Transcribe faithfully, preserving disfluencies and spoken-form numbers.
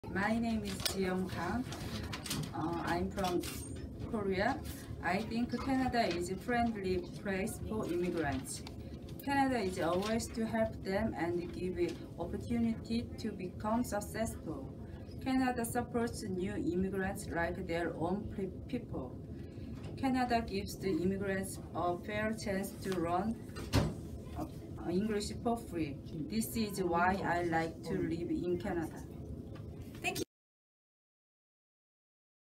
My name is Jiyoung Kang. Uh, I'm from Korea. I think Canada is a friendly place for immigrants. Canada is always to help them and give opportunity to become successful. Canada supports new immigrants like their own people. Canada gives the immigrants a fair chance to learn English for free. This is why I like to live in Canada.